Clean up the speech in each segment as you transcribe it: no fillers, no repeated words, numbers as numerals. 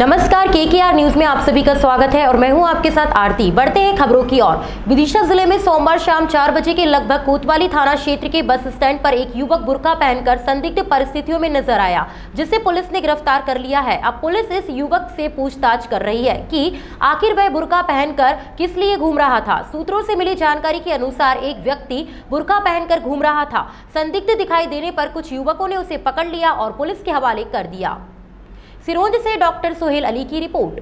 नमस्कार, KKR news में आप सभी का स्वागत है और मैं हूं आपके साथ आरती। बढ़ते हैं खबरों की ओर। विदिशा जिले में सोमवार शाम 4 बजे के लगभग कोतवाली थाना क्षेत्र के बस स्टैंड पर एक युवक बुर्का पहनकर संदिग्ध परिस्थितियों में नजर आया, जिसे पुलिस ने गिरफ्तार कर लिया है। अब पुलिस इस युवक से पूछताछ कर रही है कि आखिर वह बुर्का पहनकर किस लिए घूम रहा था। सूत्रों से मिली जानकारी के अनुसार एक व्यक्ति बुर्का पहनकर घूम रहा था। संदिग्ध दिखाई देने पर कुछ युवकों ने उसे पकड़ लिया और पुलिस के हवाले कर दिया। सिरोंज से डॉक्टर सोहेल अली की रिपोर्ट।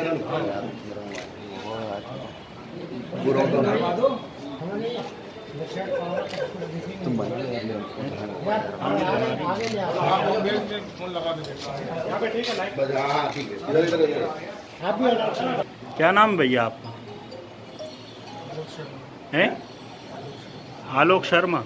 क्या नाम भैया आपका? हैं? आलोक शर्मा।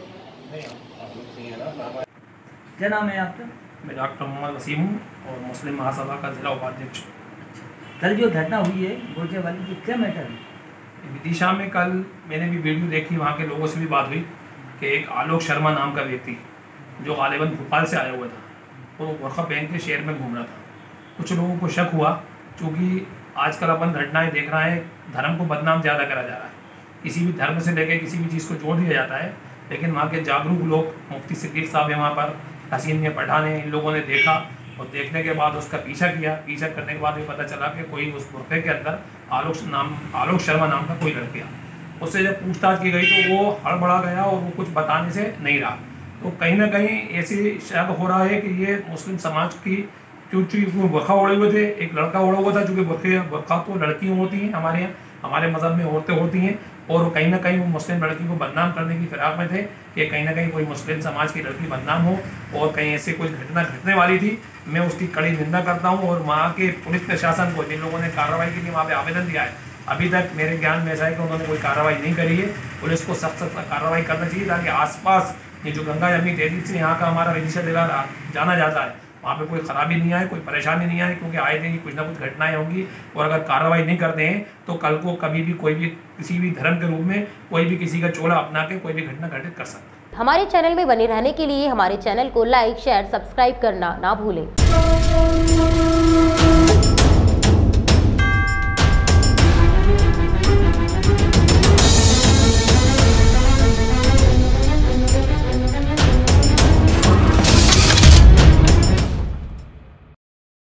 क्या नाम है आपका? मैं डॉक्टर मोहम्मद वसीम हूँ और मुस्लिम महासभा का जिला उपाध्यक्ष। कल जो घटना हुई है बुर्के वाली की, क्या मैटर है? विदिशा में कल मैंने भी वीडियो देखी, वहाँ के लोगों से भी बात हुई कि एक आलोक शर्मा नाम का व्यक्ति जो गालिबन भोपाल से आया हुआ था, वो बुर्का पहन के शहर में घूम रहा था। कुछ लोगों को शक हुआ, क्योंकि आजकल अपन घटनाएँ देख रहे हैं, धर्म को बदनाम ज़्यादा करा जा रहा है। किसी भी धर्म से लेकर किसी भी चीज़ को जोड़ दिया जाता है, लेकिन वहाँ के जागरूक लोग, मुफ्ती सिद्दीक साहब है वहाँ पर, हसीन ने पठान है, इन लोगों ने देखा और देखने के बाद उसका पीछा किया। पीछा करने के बाद ये पता चला कि कोई उस बुर्के के अंदर आलोक शर्मा नाम का कोई लड़का। उससे जब पूछताछ की गई तो वो हड़बड़ा गया और वो कुछ बताने से नहीं रहा। तो कहीं ना कहीं ऐसी शक हो रहा है कि ये मुस्लिम समाज की, क्योंकि बुर्का ओढ़े हुए थे, एक लड़का ओढ़ा हुआ था, चूँकि बुर्का तो लड़कियाँ होती हैं हमारे यहाँ, हमारे मज़हब में औरतें होती हैं, और कहीं ना कहीं वो मुस्लिम लड़की को बदनाम करने की फिराक में थे कि कहीं ना कहीं कोई मुस्लिम समाज की लड़की बदनाम हो और कहीं ऐसे कुछ घटना घटने वाली थी। मैं उसकी कड़ी निंदा करता हूं और वहाँ के पुलिस प्रशासन को, जिन लोगों ने कार्रवाई के लिए वहाँ पे आवेदन दिया है, अभी तक मेरे ज्ञान में ऐसा है कि उन्होंने कोई कार्रवाई नहीं करी है। पुलिस को सख्त कार्रवाई करना चाहिए ताकि आसपास ये जो गंगा जमनी तहजीब से यहाँ का हमारा विदिशा जिला जाना जाता है, वहाँ पे कोई खराबी नहीं आए, कोई परेशानी नहीं आए, क्योंकि आए दिन कुछ ना कुछ घटनाएं होंगी। और अगर कार्रवाई नहीं करते हैं तो कल को कभी भी कोई भी किसी भी धर्म के रूप में कोई भी किसी का चोला अपना के कोई भी घटना घटित कर सकता है। हमारे चैनल में बने रहने के लिए हमारे चैनल को लाइक, शेयर, सब्सक्राइब करना ना भूलें।